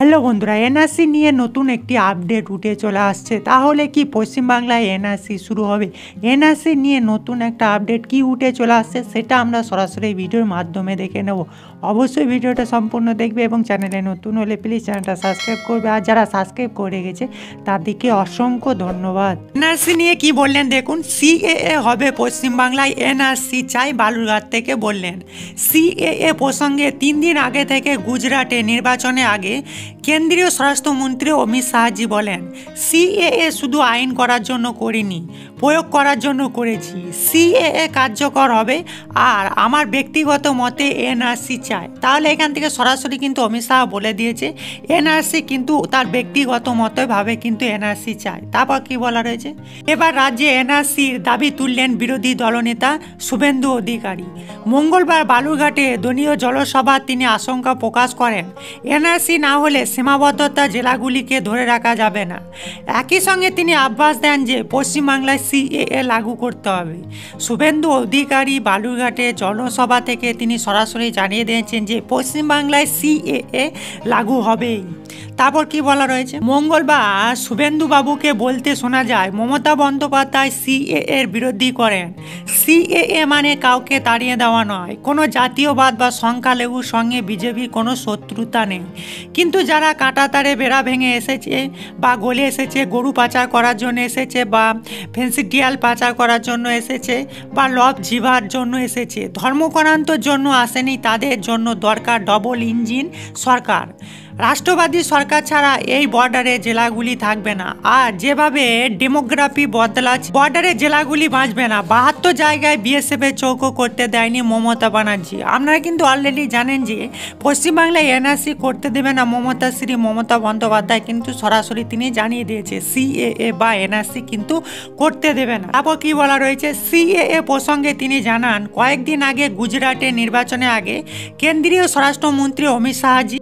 Hello বন্ধুরা, NRC নিয়ে নতুন একটি আপডেট উঠে চলে আসছে। তাহলে কি পশ্চিমবাংলায় এনআরসি শুরু হবে? এনআরসি নিয়ে নতুন একটা আপডেট কি উঠে চলে আসছে সেটা আমরা সরাসরি ভিডিওর মাধ্যমে দেখে নেব। অবশ্যই ভিডিওটা সম্পূর্ণ দেখবে এবং চ্যানেলে নতুন হলে প্লিজ চ্যানেলটা সাবস্ক্রাইব করবে, আর যারা সাবস্ক্রাইব করে গেছে তাদেরকে অসংখ্য ধন্যবাদ। এনআরসি নিয়ে কি বললেন দেখুন। সিএএ হবে পশ্চিমবাংলায়, এনআরসি চাই বালুরঘাট থেকে বললেন। সিএএ প্রসঙ্গে 3 দিন আগে থেকে গুজরাটে নির্বাচনের আগে কেন্দ্রীয় স্বরাষ্ট্রমন্ত্রী অমিত শাহজি বলেন, সিএএ শুধু আইন করার জন্য করিনি, প্রয়োগ করার জন্য করেছি। সিএএ কার্যকর হবে, আর আমার ব্যক্তিগত মতে এনআরসি চাই। তাহলে এখান থেকে সরাসরি কিন্তু অমিত শাহ বলে দিয়েছে এনআরসি কিন্তু তার ব্যক্তিগত মতে ভাবে কিন্তু এনআরসি চায়। তারপর কি বলা রয়েছে, এবার রাজ্যে এনআরসির দাবি তুললেন বিরোধী দলনেতা শুভেন্দু অধিকারী। মঙ্গলবার বালুরঘাটে দলীয় জলসভা তিনি আশঙ্কা প্রকাশ করেন, এনআরসি না হলে সীমাবদ্ধতা জেলাগুলিকে ধরে রাখা যাবে না। একই সঙ্গে তিনি আশ্বাস দেন যে পশ্চিমবাংলায় সিএএ লাগু করতে হবে। শুভেন্দু অধিকারী বালুরঘাটে জনসভা থেকে তিনি সরাসরি জানিয়ে দিয়েছেন যে পশ্চিমবাংলায় সিএএ লাগু হবেই। তারপর কি বলা রয়েছে, মঙ্গলবার শুভেন্দু বাবুকে বলতে শোনা যায় মমতা বন্দ্যোপাধ্যায় সিএএ এর বিরোধী করেন। সিএএ মানে কাউকে তাড়িয়ে দেওয়া নয়, কোনো জাতীয়বাদ বা সংখ্যালঘুর সঙ্গে বিজেপির কোনো শত্রুতা নেই। কিন্তু যারা কাঁটাতারে বেড়া ভেঙে এসেছে বা গলে এসেছে, গরু পাচার করার জন্য এসেছে, বা ফেন্সিডিয়াল পাচার করার জন্য এসেছে, বা লব জিভার জন্য এসেছে, ধর্মকরান্তর জন্য আসেনি, তাদের জন্য দরকার ডবল ইঞ্জিন সরকার। রাষ্ট্রবাদী সরকার ছাড়া এই বর্ডারে জেলাগুলি থাকবে না। আর যেভাবে ডেমোগ্রাফি বদলাচ্ছে, বর্ডারে জেলাগুলি বাঁচবে না। 72 জায়গায় বিএসএফ এর চৌকো করতে দেয়নি মমতা ব্যানার্জি। আপনারা কিন্তু অলরেডি জানেন যে পশ্চিমবাংলায় এনআরসি করতে দেবে না মমতা বন্দ্যোপাধ্যায় কিন্তু সরাসরি তিনি জানিয়ে দিয়েছে সিএএ বা এনআরসি কিন্তু করতে দেবে না। তারপর কি বলা রয়েছে, সিএএ প্রসঙ্গে তিনি জানান, কয়েকদিন আগে গুজরাটে নির্বাচনের আগে কেন্দ্রীয় স্বরাষ্ট্রমন্ত্রী অমিত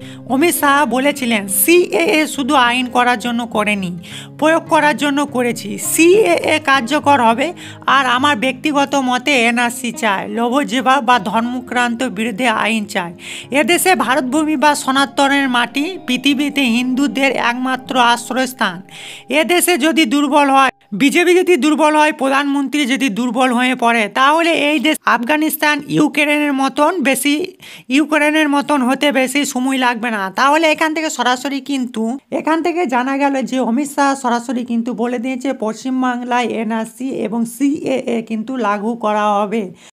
শাহ বলেছিলেন সিএএ শুধু আইন করার জন্য করেনি, প্রয়োগ করার জন্য করেছি। সিএএ কার্যকর হবে, আর আমার ব্যক্তিগত মতে এনআরসি চায়। লোভজেবা বা ধর্মক্রান্ত বিরুদ্ধে আইন চায়। এদেশে ভারতভূমি বা সনাতনের মাটি, পৃথিবীতে হিন্দুদের একমাত্র আশ্রয়স্থান। এদেশে যদি দুর্বল হয়, বিজেপি যদি দুর্বল হয়, প্রধানমন্ত্রী যদি দুর্বল হয়ে পড়ে, তাহলে এই দেশ আফগানিস্তান ইউক্রেনের মতন হতে বেশি সময় লাগবে না। তাহলে এখান থেকে সরাসরি কিন্তু জানা গেল যে অমিত শাহ সরাসরি কিন্তু বলে দিয়েছে পশ্চিমবাংলায় এনআরসি এবং সিএএ কিন্তু লাগু করা হবে।